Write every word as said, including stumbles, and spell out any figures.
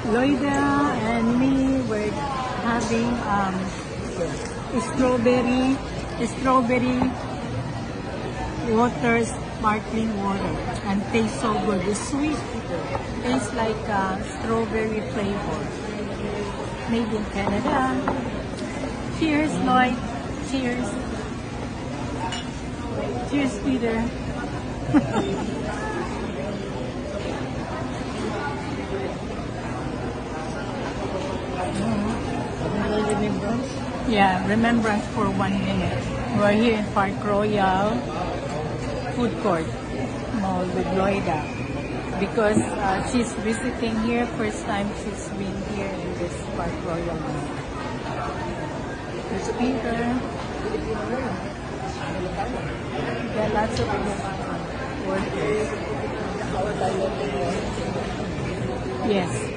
Lioda and me were having um, strawberry, strawberry water, sparkling water, and tastes so good. It's sweet, tastes like uh, strawberry flavor. Made in Canada. Cheers, Lloyd. Cheers. Cheers, Peter. Yeah, remembrance for one minute. We're here in Park Royal Food Court Mall with Lioda because uh, she's visiting here. First time she's been here in this Park Royal Mall. There's Peter. There are lots of workers. Yes.